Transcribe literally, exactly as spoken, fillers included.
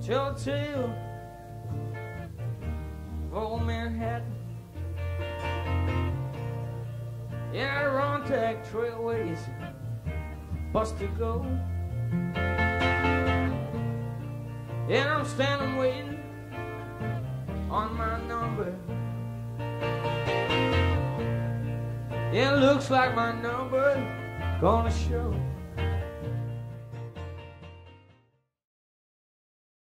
tell a tale of old Manhattan. Yeah, Rontac Trailways, Buster Go. And I'm standing waiting on my number. Yeah, looks like my number gonna show.